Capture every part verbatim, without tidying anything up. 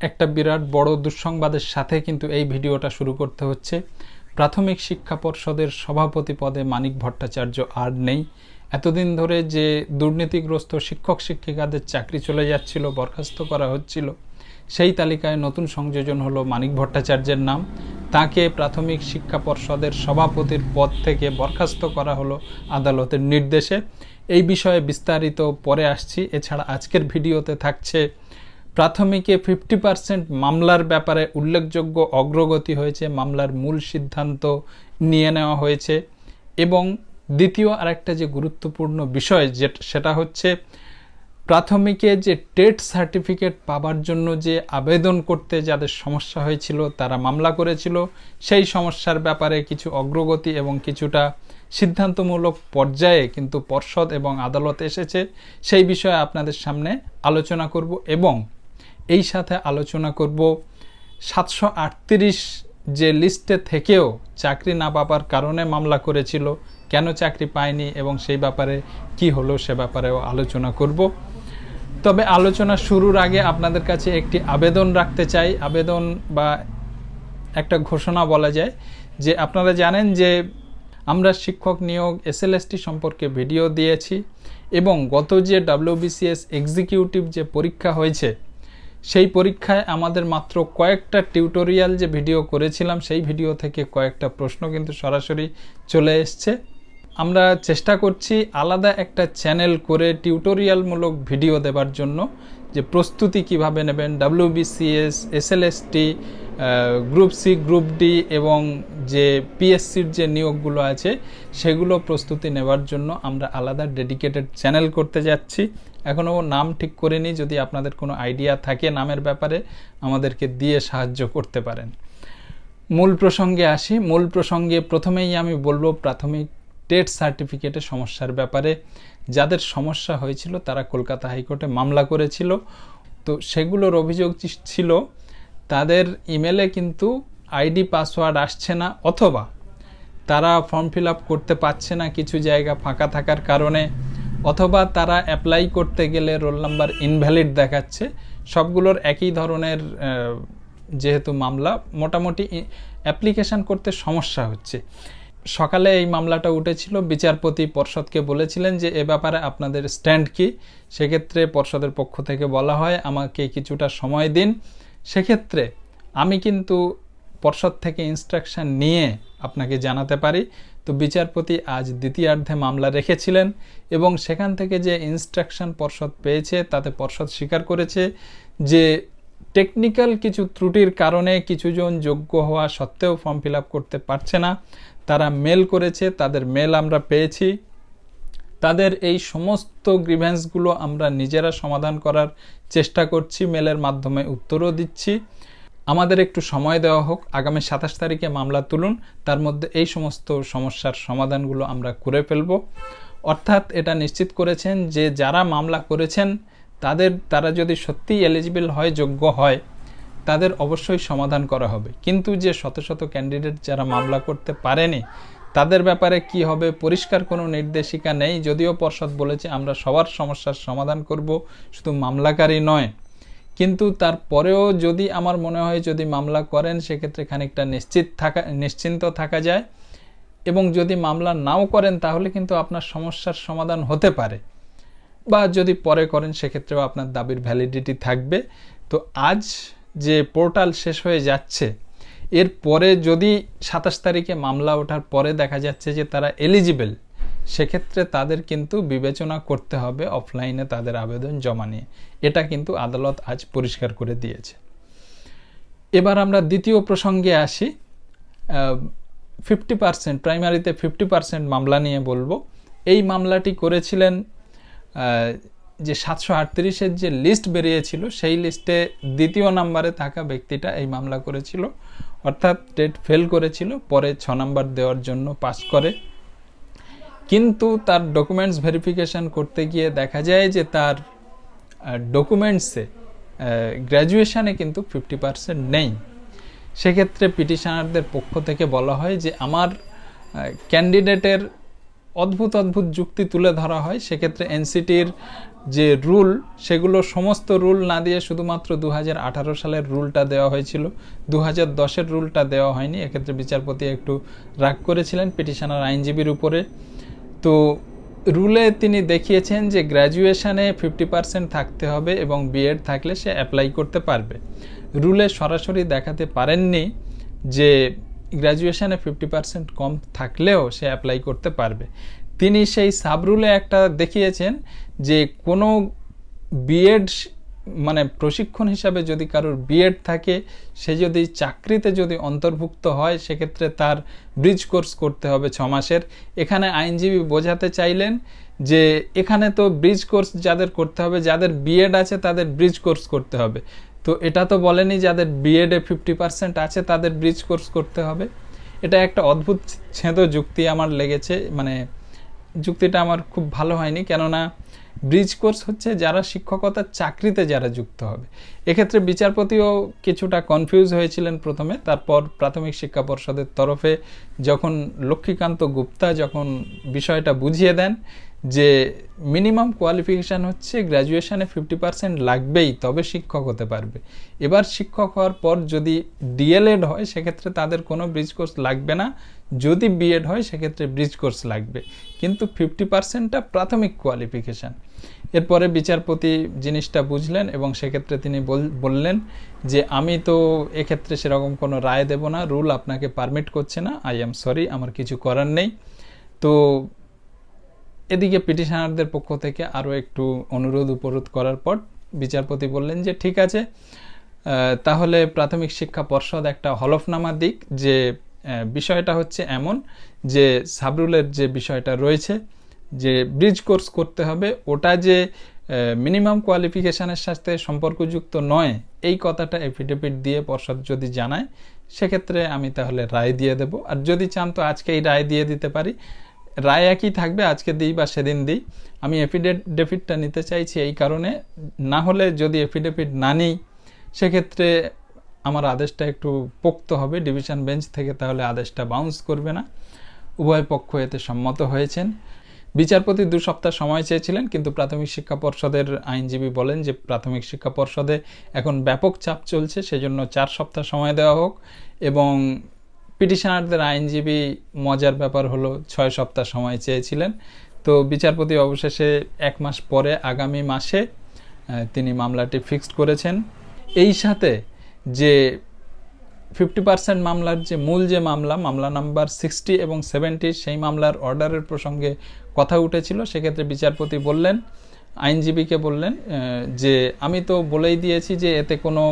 একটা বিরাট বড় দুঃসংবাদের সাথে কিন্তু এই ভিডিওটা শুরু করতে হচ্ছে। প্রাথমিক শিক্ষা পর্ষদের সভাপতি পদে মানিক ভট্টাচার্য আর নেই। এতদিন ধরে যে দুর্নীতিগ্রস্ত শিক্ষক শিক্ষিকাদের চাকরি চলে যাচ্ছিল, বরখাস্ত করা হচ্ছিল, সেই তালিকায় নতুন সংযোজন হলো মানিক ভট্টাচার্যের নাম। তাকে প্রাথমিক শিক্ষা পর্ষদের সভাপতির পদ থেকে বরখাস্ত করা হলো আদালতের নির্দেশে। এই বিষয়ে বিস্তারিত পরে আসছি। এছাড়া আজকের ভিডিওতে থাকছে প্রাথমিকে ফিফটি পার্সেন্ট মামলার ব্যাপারে উল্লেখযোগ্য অগ্রগতি হয়েছে, মামলার মূল সিদ্ধান্ত নিয়ে নেওয়া হয়েছে। এবং দ্বিতীয় আরেকটা যে গুরুত্বপূর্ণ বিষয় যে সেটা হচ্ছে প্রাথমিকে যে টেট সার্টিফিকেট পাবার জন্য যে আবেদন করতে যাদের সমস্যা হয়েছিল, তারা মামলা করেছিল, সেই সমস্যার ব্যাপারে কিছু অগ্রগতি এবং কিছুটা সিদ্ধান্তমূলক পর্যায়ে কিন্তু পর্ষদ এবং আদালত এসেছে। সেই বিষয়ে আপনাদের সামনে আলোচনা করব এবং এই সাথে আলোচনা করব সাতশো আটত্রিশ যে লিস্টে থেকেও চাকরি না পাবার কারণে মামলা করেছিল, কেন চাকরি পায়নি এবং সেই ব্যাপারে কি হলো সে ব্যাপারেও আলোচনা করব। তবে আলোচনা শুরুর আগে আপনাদের কাছে একটি আবেদন রাখতে চাই। আবেদন বা একটা ঘোষণা বলা যায় যে আপনারা জানেন যে আমরা শিক্ষক নিয়োগ এসএলএসটি সম্পর্কে ভিডিও দিয়েছি এবং গত যে ডব্লিউবিসিএস এক্সিকিউটিভ যে পরীক্ষা হয়েছে সেই পরীক্ষায় আমাদের মাত্র কয়েকটা টিউটোরিয়াল যে ভিডিও করেছিলাম সেই ভিডিও থেকে কয়েকটা প্রশ্ন কিন্তু সরাসরি চলে এসছে। আমরা চেষ্টা করছি আলাদা একটা চ্যানেল করে টিউটোরিয়ালমূলক ভিডিও দেবার জন্য, যে প্রস্তুতি কিভাবে নেবেন WBCS, SLST, group C, group D এবং যে পিএসসির যে নিয়োগগুলো আছে সেগুলো প্রস্তুতি নেবার জন্য আমরা আলাদা ডেডিকেটেড চ্যানেল করতে যাচ্ছি। এখনও নাম ঠিক করিনি, যদি আপনাদের কোনো আইডিয়া থাকে নামের ব্যাপারে আমাদেরকে দিয়ে সাহায্য করতে পারেন। মূল প্রসঙ্গে আসি। মূল প্রসঙ্গে প্রথমেই আমি বলবো প্রাথমিক টেট সার্টিফিকেটের সমস্যার ব্যাপারে। যাদের সমস্যা হয়েছিল তারা কলকাতা হাইকোর্টে মামলা করেছিল। তো সেগুলোর অভিযোগ ছিল তাদের ইমেলে কিন্তু আইডি পাসওয়ার্ড আসছে না, অথবা তারা ফর্ম ফিল আপ করতে পারছে না কিছু জায়গা ফাঁকা থাকার কারণে, অথবা তারা অ্যাপ্লাই করতে গেলে রোল নাম্বার ইনভ্যালিড দেখাচ্ছে। সবগুলোর একই ধরনের যেহেতু মামলা, মোটামুটি অ্যাপ্লিকেশান করতে সমস্যা হচ্ছে। সকালে এই মামলাটা উঠেছিল, বিচারপতি পর্ষদকে বলেছিলেন যে এ ব্যাপারে আপনাদের স্ট্যান্ড কি। সেক্ষেত্রে পর্ষদের পক্ষ থেকে বলা হয় আমাকে কিছুটা সময় দিন, সেক্ষেত্রে আমি কিন্তু পর্ষদ থেকে ইনস্ট্রাকশন নিয়ে আপনাকে জানাতে পারি। তো বিচারপতি আজ দ্বিতীয়ার্ধে মামলা রেখেছিলেন এবং সেখান থেকে যে ইনস্ট্রাকশন পর্ষদ পেয়েছে তাতে পর্ষদ স্বীকার করেছে যে টেকনিক্যাল কিছু ত্রুটির কারণে কিছুজন যোগ্য হওয়া সত্ত্বেও ফর্ম ফিল আপ করতে পারছে না। তারা মেল করেছে, তাদের মেল আমরা পেয়েছি। তাদের এই সমস্ত গ্রিভেন্সগুলো আমরা নিজেরা সমাধান করার চেষ্টা করছি, মেলের মাধ্যমে উত্তরও দিচ্ছি। আমাদের একটু সময় দেওয়া হোক, আগামী সাতাশ তারিখে মামলা তুলুন, তার মধ্যে এই সমস্ত সমস্যার সমাধানগুলো আমরা করে ফেলব। অর্থাৎ এটা নিশ্চিত করেছেন যে যারা মামলা করেছেন তাদের তারা যদি সত্যিই এলিজিবল হয়, যোগ্য হয়, তাদের অবশ্যই সমাধান করা হবে। কিন্তু যে শত শত ক্যান্ডিডেট যারা মামলা করতে পারেনি তাদের ব্যাপারে কি হবে পরিষ্কার কোনো নির্দেশিকা নেই। যদিও পর্ষদ বলেছে আমরা সবার সমস্যার সমাধান করব, শুধু মামলাকারী নয়। কিন্তু তারপরেও যদি আমার মনে হয় যদি মামলা করেন সেক্ষেত্রে খানিকটা নিশ্চিত থাকা নিশ্চিন্ত থাকা যায়, এবং যদি মামলা নাও করেন তাহলে কিন্তু আপনার সমস্যার সমাধান হতে পারে, বা যদি পরে করেন সেক্ষেত্রেও আপনার দাবির ভ্যালিডিটি থাকবে। তো আজ যে পোর্টাল শেষ হয়ে যাচ্ছে, এর পরে যদি সাতাশ তারিখে মামলা ওঠার পরে দেখা যাচ্ছে যে তারা এলিজিবল, সেক্ষেত্রে তাদের কিন্তু বিবেচনা করতে হবে অফলাইনে তাদের আবেদন জমা নিয়ে। এটা কিন্তু আদালত আজ পরিষ্কার করে দিয়েছে। এবার আমরা দ্বিতীয় প্রসঙ্গে আসি। ফিফটি পার্সেন্ট প্রাইমারিতে ফিফটি পার্সেন্ট মামলা নিয়ে বলবো। এই মামলাটি করেছিলেন যে সাতশো আটত্রিশের যে লিস্ট বেরিয়েছিল সেই লিস্টে দ্বিতীয় নাম্বারে থাকা ব্যক্তিটা এই মামলা করেছিল, অর্থাৎ টেট ফেল করেছিল, পরে ছ নাম্বার দেওয়ার জন্য পাস করে। কিন্তু তার ডকুমেন্টস ভেরিফিকেশন করতে গিয়ে দেখা যায় যে তার ডকুমেন্টসে গ্র্যাজুয়েশানে কিন্তু ফিফটি পার্সেন্ট নেই। সেক্ষেত্রে পিটিশনারদের পক্ষ থেকে বলা হয় যে আমার ক্যান্ডিডেটের অদ্ভুত অদ্ভুত যুক্তি তুলে ধরা হয়। সেক্ষেত্রে এনসিটির যে রুল সেগুলো সমস্ত রুল না দিয়ে শুধুমাত্র দু হাজার আঠারো সালের রুলটা দেওয়া হয়েছিল, দু হাজার দশের রুলটা দেওয়া হয়নি। এক্ষেত্রে বিচারপতি একটু রাগ করেছিলেন পিটিশনার আইনজীবীর উপরে। তো রুলে তিনি দেখিয়েছেন যে গ্র্যাজুয়েশনে ফিফটি পার্সেন্ট থাকতে হবে এবং বিএড থাকলে সে অ্যাপ্লাই করতে পারবে। রুলে সরাসরি দেখাতে পারেননি যে গ্র্যাজুয়েশনে ফিফটি পার্সেন্ট কম থাকলেও সে অ্যাপ্লাই করতে পারবে। তিনি সেই সাবরুলে একটা দেখিয়েছেন যে কোনো বিএড মানে প্রশিক্ষণ হিসাবে যদি কারোর বিএড থাকে, সে যদি চাকরিতে যদি অন্তর্ভুক্ত হয় সেক্ষেত্রে তার ব্রিজ কোর্স করতে হবে ছ মাসের। এখানে আইনজীবী বোঝাতে চাইলেন যে এখানে তো ব্রিজ কোর্স যাদের করতে হবে, যাদের বিএড আছে তাদের ব্রিজ কোর্স করতে হবে। তো এটা তো বলেনি যাদের বিএডে ফিফটি পার্সেন্ট আছে তাদের ব্রিজ কোর্স করতে হবে। এটা একটা অদ্ভুত ছেঁদো যুক্তি আমার লেগেছে, মানে যুক্তিটা আমার খুব ভালো হয়নি। কেননা ব্রিজ কোর্স হচ্ছে যারা শিক্ষকতার চাকরিতে যারা যুক্ত হবে। এক্ষেত্রে বিচারপতিও কিছুটা কনফিউজ হয়েছিলেন প্রথমে। তারপর প্রাথমিক শিক্ষা পর্ষদের তরফে যখন লক্ষ্মীকান্ত গুপ্তা যখন বিষয়টা বুঝিয়ে দেন যে মিনিমাম কোয়ালিফিকেশান হচ্ছে গ্র্যাজুয়েশনে ফিফটি পার্সেন্ট লাগবেই তবে শিক্ষক হতে পারবে। এবার শিক্ষক হওয়ার পর যদি ডিএলএড হয় সেক্ষেত্রে তাদের কোনো ব্রিজ কোর্স লাগবে না, যদি বিএড হয় সেক্ষেত্রে ব্রিজ কোর্স লাগবে, কিন্তু ফিফটি পার্সেন্টটা প্রাথমিক কোয়ালিফিকেশান। এরপরে বিচারপতি জিনিসটা বুঝলেন এবং সেক্ষেত্রে তিনি বললেন যে আমি তো এক্ষেত্রে সেরকম কোনো রায় দেব না, রুল আপনাকে পারমিট করছে না, আই এম সরি, আমার কিছু করার নেই। তো এদিকে পিটিশনারদের পক্ষ থেকে আরও একটু অনুরোধ উপরোধ করার পর বিচারপতি বললেন যে ঠিক আছে, তাহলে প্রাথমিক শিক্ষা পর্ষদ একটা হলফনামা দিক যে বিষয়টা হচ্ছে এমন যে সাবরুলের যে বিষয়টা রয়েছে যে ব্রিজ কোর্স করতে হবে, ওটা যে মিনিমাম কোয়ালিফিকেশানের সাথে সম্পর্কযুক্ত নয়, এই কথাটা এফিডেভিট দিয়ে পর্ষদ যদি জানায় সেক্ষেত্রে আমি তাহলে রায় দিয়ে দেব। আর যদি চান তো আজকে এই রায় দিয়ে দিতে পারি, রায় একই থাকবে, আজকে দিই বা সেদিন দিই। আমি এফিডেভিটটা নিতে চাইছি এই কারণে, না হলে যদি এফিডেভিট না নিই সেক্ষেত্রে আমার আদেশটা একটু পোক্ত হবে ডিভিশন বেঞ্চ থেকে, তাহলে আদেশটা বাউন্স করবে না। উভয় পক্ষ এতে সম্মত হয়েছেন। বিচারপতি দু সপ্তাহ সময় চেয়েছিলেন, কিন্তু প্রাথমিক শিক্ষা পর্ষদের আইনজীবী বলেন যে প্রাথমিক শিক্ষা পর্ষদে এখন ব্যাপক চাপ চলছে, সেজন্য চার সপ্তাহ সময় দেওয়া হোক। এবং পিটিশনারদের আইনজীবী মজার ব্যাপার হলো ছয় সপ্তাহ সময় চেয়েছিলেন। তো বিচারপতি অবশেষে এক মাস পরে আগামী মাসে তিনি মামলাটি ফিক্সড করেছেন। এই সাথে যে ফিফটি পার্সেন্ট মামলার যে মূল যে মামলা, মামলা নাম্বার সিক্সটি এবং সেভেন্টি, সেই মামলার অর্ডারের প্রসঙ্গে কথা উঠেছিল। সেক্ষেত্রে বিচারপতি বললেন, আইনজীবীকে বললেন যে আমি তো বলেই দিয়েছি যে এতে কোনো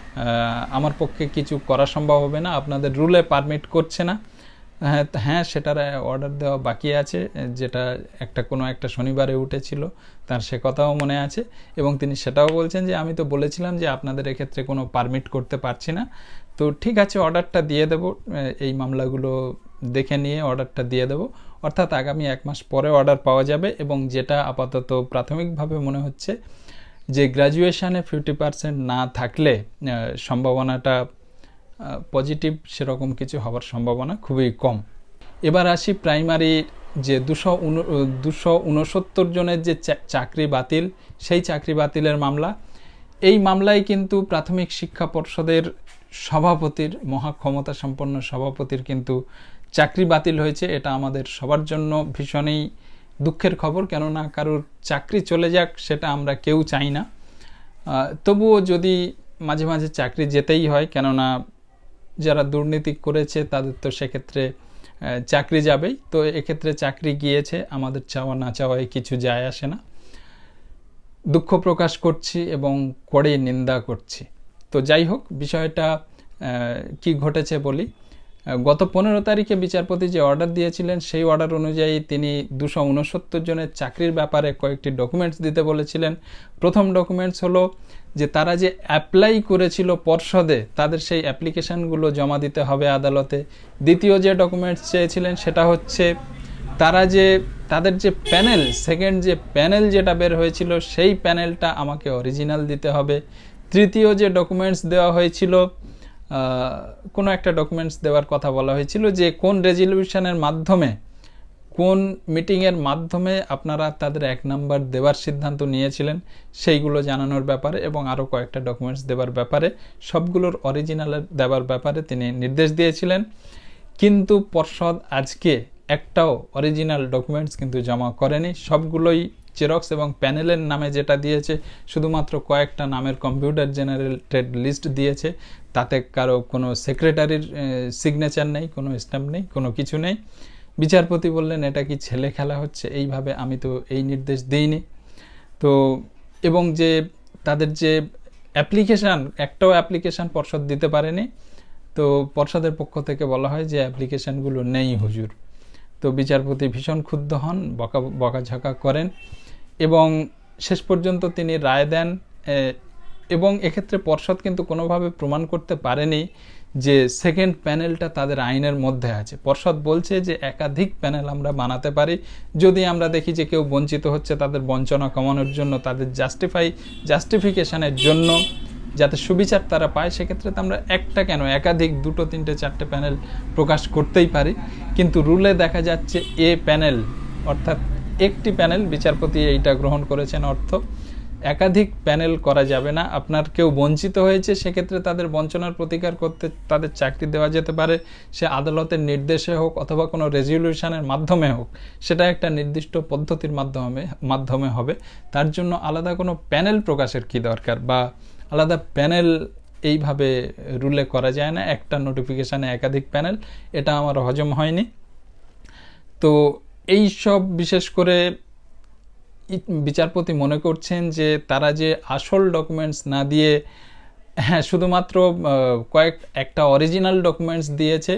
আমার পক্ষে কিছু করা সম্ভব হবে না, আপনাদের রুলে পারমিট করছে না। হ্যাঁ হ্যাঁ সেটার অর্ডার দেওয়া বাকি আছে, যেটা একটা কোনো একটা শনিবারে উঠেছিল, তার সে কথাও মনে আছে। এবং তিনি সেটাও বলছেন যে আমি তো বলেছিলাম যে আপনাদের এক্ষেত্রে কোনো পারমিট করতে পারছি না। তো ঠিক আছে, অর্ডারটা দিয়ে দেব, এই মামলাগুলো দেখে নিয়ে অর্ডারটা দিয়ে দেব। অর্থাৎ আগামী এক মাস পরে অর্ডার পাওয়া যাবে। এবং যেটা আপাতত প্রাথমিকভাবে মনে হচ্ছে যে গ্র্যাজুয়েশনে ফিফটি পার্সেন্ট না থাকলে সম্ভাবনাটা পজিটিভ সেরকম কিছু হওয়ার সম্ভাবনা খুবই কম। এবার আসি প্রাইমারি যে দুশো দুশো উনসত্তর জনের যে চাকরি বাতিল, সেই চাকরি বাতিলের মামলা। এই মামলায় কিন্তু প্রাথমিক শিক্ষা পর্ষদের সভাপতির, মহাক্ষমতা সম্পন্ন সভাপতির কিন্তু চাকরি বাতিল হয়েছে। এটা আমাদের সবার জন্য ভীষণই দুঃখের খবর, কেননা কারোর চাকরি চলে যাক সেটা আমরা কেউ চাই না। তবুও যদি মাঝে মাঝে চাকরি যেতেই হয়, কেননা যারা দুর্নীতি করেছে তাদের তো সেক্ষেত্রে চাকরি যাবেই। তো এক্ষেত্রে চাকরি গিয়েছে, আমাদের চাওয়া না চাওয়ায় কিছু যায় আসে না। দুঃখ প্রকাশ করছি এবং করে নিন্দা করছি। তো যাই হোক, বিষয়টা কি ঘটেছে বলি। গত পনেরো তারিখে বিচারপতি যে অর্ডার দিয়েছিলেন সেই অর্ডার অনুযায়ী তিনি দুশো উনসত্তর জনের চাকরির ব্যাপারে কয়েকটি ডকুমেন্টস দিতে বলেছিলেন। প্রথম ডকুমেন্টস হলো যে তারা যে অ্যাপ্লাই করেছিল পর্ষদে তাদের সেই অ্যাপ্লিকেশানগুলো জমা দিতে হবে আদালতে। দ্বিতীয় যে ডকুমেন্টস চেয়েছিলেন সেটা হচ্ছে তারা যে তাদের যে প্যানেল, সেকেন্ড যে প্যানেল যেটা বের হয়েছিল সেই প্যানেলটা আমাকে অরিজিনাল দিতে হবে। তৃতীয় যে ডকুমেন্টস দেওয়া হয়েছিল, কোনো একটা ডকুমেন্টস দেওয়ার কথা বলা হয়েছিল যে কোন রেজলিউশনের মাধ্যমে কোন মিটিংয়ের মাধ্যমে আপনারা তাদের এক নাম্বার দেওয়ার সিদ্ধান্ত নিয়েছিলেন সেইগুলো জানানোর ব্যাপারে এবং আরও কয়েকটা ডকুমেন্টস দেওয়ার ব্যাপারে, সবগুলোর অরিজিনাল দেওয়ার ব্যাপারে তিনি নির্দেশ দিয়েছিলেন। কিন্তু পর্ষদ আজকে একটাও অরিজিনাল ডকুমেন্টস কিন্তু জমা করেনি, সবগুলোই জেরক্স এবং প্যানেলের নামে যেটা দিয়েছে শুধুমাত্র কয়েকটা নামের কম্পিউটার জেনারেটেড লিস্ট দিয়েছে, তাতে কারো কোনো সেক্রেটারির সিগনেচার নেই, কোনো স্ট্যাম্প নেই, কোনো কিছু নেই। বিচারপতি বললেন এটা কি ছেলে খেলা হচ্ছে, এইভাবে আমি তো এই নির্দেশ দিইনি। তো এবং যে তাদের যে অ্যাপ্লিকেশান, একটাও অ্যাপ্লিকেশান পর্ষদ দিতে পারেনি, তো পর্ষদের পক্ষ থেকে বলা হয় যে অ্যাপ্লিকেশানগুলো নেই হুজুর। তো বিচারপতি ভীষণ ক্ষুব্ধ হন, বকা বকাঝকা করেন এবং শেষ পর্যন্ত তিনি রায় দেন। এবং এক্ষেত্রে পর্ষদ কিন্তু কোনোভাবে প্রমাণ করতে পারেনি যে সেকেন্ড প্যানেলটা তাদের আইনের মধ্যে আছে। পর্ষদ বলছে যে একাধিক প্যানেল আমরা বানাতে পারি, যদি আমরা দেখি যে কেউ বঞ্চিত হচ্ছে, তাদের বঞ্চনা কমানোর জন্য, তাদের জাস্টিফাই জাস্টিফিকেশানের জন্য, যাতে সুবিচার তারা পায়, সেক্ষেত্রে তো আমরা একটা কেন একাধিক দুটো তিনটে চারটে প্যানেল প্রকাশ করতেই পারি। কিন্তু রুলে দেখা যাচ্ছে এ প্যানেল অর্থাৎ একটি প্যানেল, বিচারপতি এইটা গ্রহণ করেছেন অর্থ একাধিক প্যানেল করা যাবে না। আপনার কেউ বঞ্চিত হয়েছে, সেক্ষেত্রে তাদের বঞ্চনার প্রতিকার করতে তাদের চাকরি দেওয়া যেতে পারে, সে আদালতের নির্দেশে হোক অথবা কোনো রেজলিউশনের মাধ্যমে হোক, সেটা একটা নির্দিষ্ট পদ্ধতির মাধ্যমে মাধ্যমে হবে। তার জন্য আলাদা কোনো প্যানেল প্রকাশের কি দরকার, বা আলাদা প্যানেল এইভাবে রুলে করা যায় না, একটা নোটিফিকেশানে একাধিক প্যানেল, এটা আমার হজম হয়নি। তো এই সব বিশেষ করে বিচারপতি মনে করছেন যে তারা যে আসল ডকুমেন্টস না দিয়ে, হ্যাঁ শুধুমাত্র কয়েক একটা অরিজিনাল ডকুমেন্টস দিয়েছে,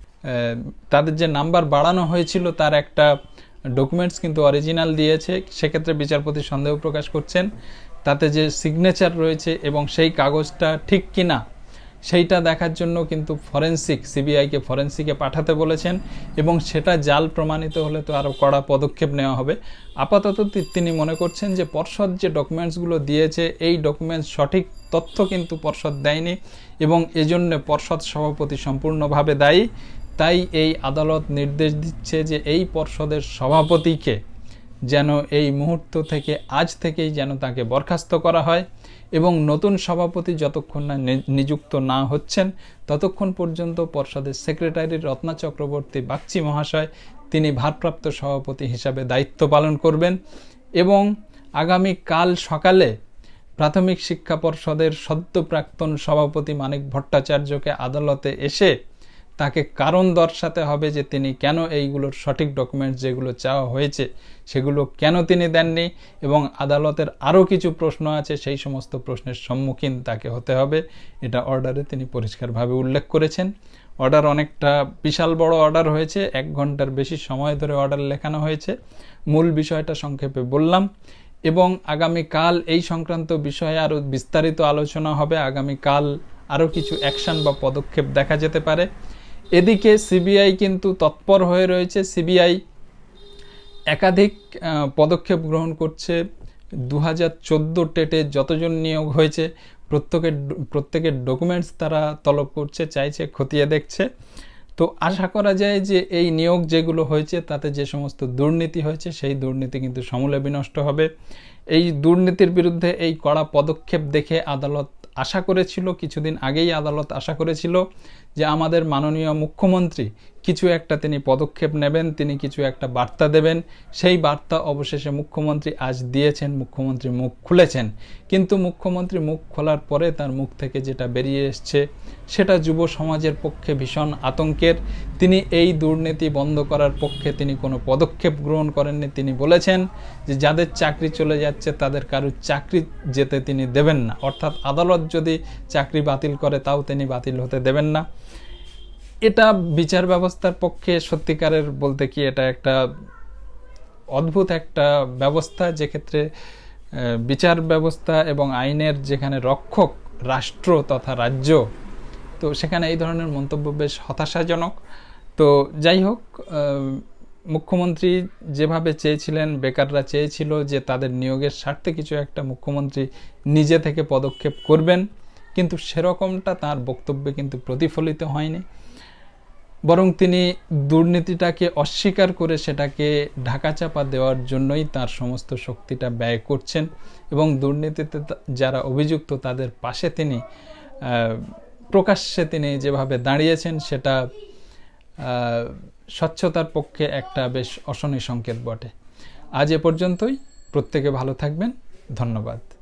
তাদের যে নাম্বার বাড়ানো হয়েছিল তার একটা ডকুমেন্টস কিন্তু অরিজিনাল দিয়েছে, সেক্ষেত্রে বিচারপতি সন্দেহ প্রকাশ করছেন তাতে যে সিগনেচার রয়েছে এবং সেই কাগজটা ঠিক কিনা সেইটা দেখার জন্য কিন্তু ফরেন্সিক সিবিআইকে ফরেন্সিকে পাঠাতে বলেছেন এবং সেটা জাল প্রমাণিত হলে তো আরও কড়া পদক্ষেপ নেওয়া হবে। আপাতত তিনি মনে করছেন যে পর্ষদ যে ডকুমেন্টসগুলো দিয়েছে এই ডকুমেন্টস সঠিক তথ্য কিন্তু পর্ষদ দেয়নি এবং এজন্য পর্ষদ সভাপতি সম্পূর্ণভাবে দায়ী। তাই এই আদালত নির্দেশ দিচ্ছে যে এই পর্ষদের সভাপতিকে যেন এই মুহূর্ত থেকে আজ থেকেই যেন তাকে বরখাস্ত করা হয় এবং নতুন সভাপতি যতক্ষণ না নিযুক্ত না হচ্ছেন ততক্ষণ পর্যন্ত পর্ষদের সেক্রেটারি রত্না চক্রবর্তী বাগচি মহাশয় তিনি ভারপ্রাপ্ত সভাপতি হিসাবে দায়িত্ব পালন করবেন এবং আগামী কাল সকালে প্রাথমিক শিক্ষা পর্ষদের সদ্য প্রাক্তন সভাপতি মানিক ভট্টাচার্যকে আদালতে এসে তাকে কারণ দর্শাতে হবে যে তিনি কেন এইগুলোর সঠিক ডকুমেন্টস যেগুলো চাওয়া হয়েছে সেগুলো কেন তিনি দেননি এবং আদালতের আরও কিছু প্রশ্ন আছে সেই সমস্ত প্রশ্নের সম্মুখীন তাকে হতে হবে। এটা অর্ডারে তিনি পরিষ্কারভাবে উল্লেখ করেছেন। অর্ডার অনেকটা বিশাল বড় অর্ডার হয়েছে, এক ঘন্টার বেশি সময় ধরে অর্ডার লেখানো হয়েছে। মূল বিষয়টা সংক্ষেপে বললাম এবং আগামীকাল এই সংক্রান্ত বিষয়ে আরও বিস্তারিত আলোচনা হবে। আগামীকাল আরও কিছু অ্যাকশন বা পদক্ষেপ দেখা যেতে পারে। এদিকে সিবিআই কিন্তু তৎপর হয়ে রয়েছে। সিবিআই একাধিক পদক্ষেপ গ্রহণ করছে। দু হাজার চোদ্দো টেটে যতজন নিয়োগ হয়েছে প্রত্যেকের প্রত্যেকের ডকুমেন্টস তারা তলব করছে, চাইছে, খতিয়ে দেখছে। তো আশা করা যায় যে এই নিয়োগ যেগুলো হয়েছে তাতে যে সমস্ত দুর্নীতি হয়েছে সেই দুর্নীতি কিন্তু সমূলে বিনষ্ট হবে। এই দুর্নীতির বিরুদ্ধে এই কড়া পদক্ষেপ দেখে আদালত আশা করেছিল, কিছুদিন আগেই আদালত আশা করেছিল যে আমাদের মাননীয় মুখ্যমন্ত্রী কিছু একটা তিনি পদক্ষেপ নেবেন, তিনি কিছু একটা বার্তা দেবেন। সেই বার্তা অবশেষে মুখ্যমন্ত্রী আজ দিয়েছেন, মুখ্যমন্ত্রী মুখ খুলেছেন। কিন্তু মুখ্যমন্ত্রী মুখ খোলার পরে তার মুখ থেকে যেটা বেরিয়ে এসছে সেটা যুব সমাজের পক্ষে ভীষণ আতঙ্কের। তিনি এই দুর্নীতি বন্ধ করার পক্ষে তিনি কোনো পদক্ষেপ গ্রহণ করেননি। তিনি বলেছেন যে যাদের চাকরি চলে যাচ্ছে তাদের কারোর চাকরি যেতে তিনি দেবেন না, অর্থাৎ আদালত যদি চাকরি বাতিল করে তাও তিনি বাতিল হতে দেবেন না। এটা বিচার ব্যবস্থার পক্ষে সত্যিকারের বলতে কি এটা একটা অদ্ভুত একটা ব্যবস্থা, যে ক্ষেত্রে বিচার ব্যবস্থা এবং আইনের যেখানে রক্ষক রাষ্ট্র তথা রাজ্য, তো সেখানে এই ধরনের মন্তব্য বেশ হতাশাজনক। তো যাই হোক, মুখ্যমন্ত্রী যেভাবে চেয়েছিলেন, বেকাররা চেয়েছিল যে তাদের নিয়োগের স্বার্থে কিছু একটা মুখ্যমন্ত্রী নিজে থেকে পদক্ষেপ করবেন, কিন্তু সেরকমটা তার বক্তব্যে কিন্তু প্রতিফলিত হয়নি। বরং তিনি দুর্নীতিটাকে অস্বীকার করে সেটাকে ঢাকাচাপা দেওয়ার জন্যই তার সমস্ত শক্তিটা ব্যয় করছেন এবং দুর্নীতিতে যারা অভিযুক্ত তাদের পাশে তিনি প্রকাশ্যে তিনি যেভাবে দাঁড়িয়েছেন সেটা স্বচ্ছতার পক্ষে একটা বেশ অশনি সংকেত বটে। আজ এ পর্যন্তই। প্রত্যেকে ভালো থাকবেন। ধন্যবাদ।